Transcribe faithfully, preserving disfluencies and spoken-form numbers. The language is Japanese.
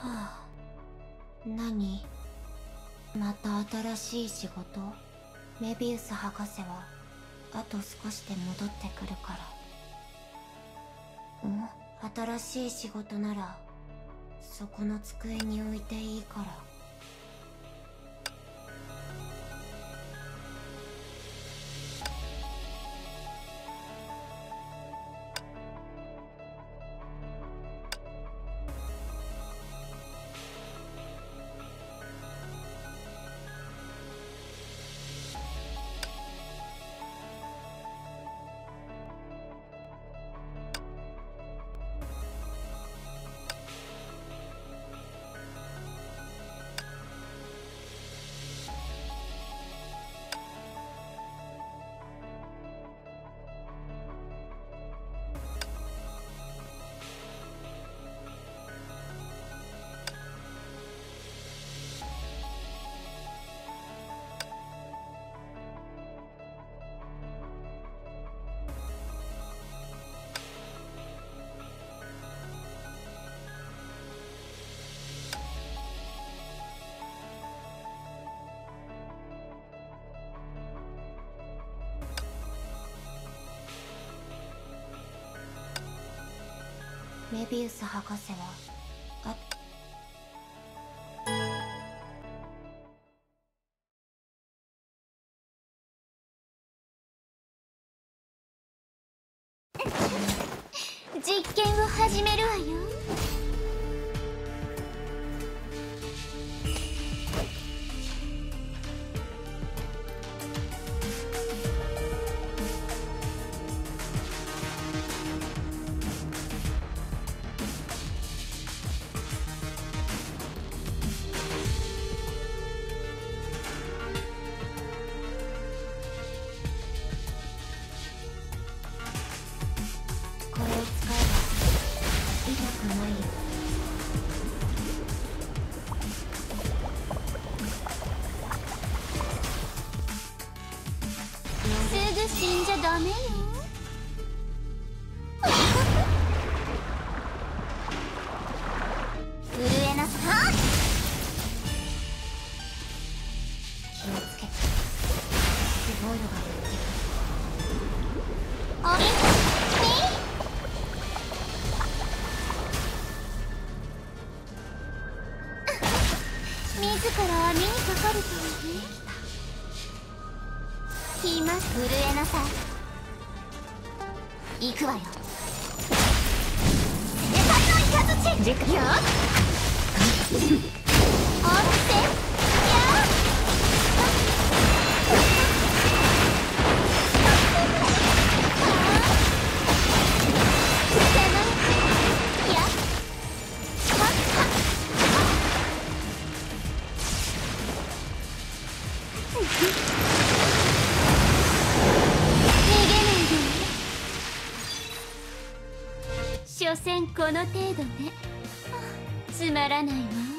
あ、何？また新しい仕事？メビウス博士はあと少しで戻ってくるから。ん？新しい仕事ならそこの机に置いていいから。メビウス博士はあ実験を始めるわよ。 これを使えば痛くないよ。 すぐ死んじゃダメよ。震えなさい。 気をつけて。すごいのがやってくる。 あれ？自ら網にかかるとはね。暇震えなさい。行くわよ。世界のイカズチ。軸よ。おってや所詮この程度ね。つまらないわ。